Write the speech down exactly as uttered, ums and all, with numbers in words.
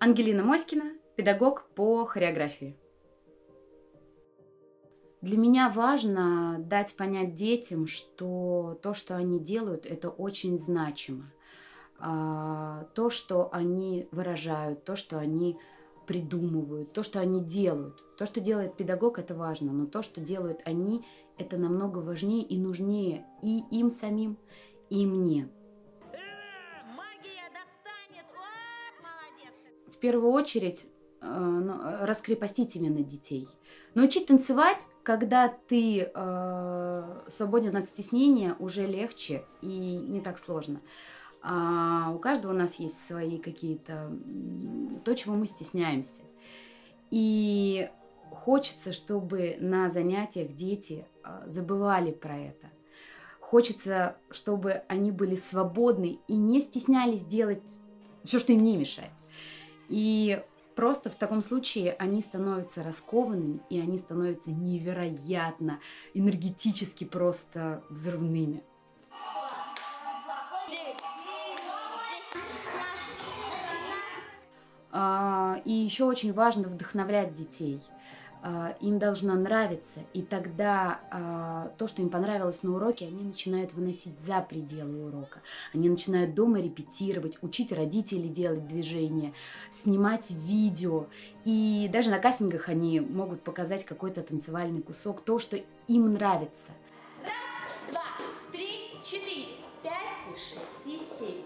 Ангелина Моськина, педагог по хореографии. Для меня важно дать понять детям, что то, что они делают, это очень значимо. А, То, что они выражают, то, что они придумывают, то, что они делают. То, что делает педагог, это важно, но то, что делают они, это намного важнее и нужнее и им самим, и мне. Магия достанет! О, молодец! В первую очередь э, ну, раскрепостить именно детей. Научить танцевать, когда ты э, свободен от стеснения, уже легче и не так сложно. А у каждого у нас есть свои какие-то, м, то, чего мы стесняемся. И хочется, чтобы на занятиях дети э, забывали про это. Хочется, чтобы они были свободны и не стеснялись делать все, что им не мешает. И просто в таком случае они становятся раскованными, и они становятся невероятно энергетически просто взрывными. А, И еще очень важно вдохновлять детей. А, Им должно нравиться, и тогда а, то, что им понравилось на уроке, они начинают выносить за пределы урока. Они начинают дома репетировать, учить родителей делать движения, снимать видео. И даже на кастингах они могут показать какой-то танцевальный кусок, то, что им нравится. Раз, два, три, четыре, пять, и шесть, и семь,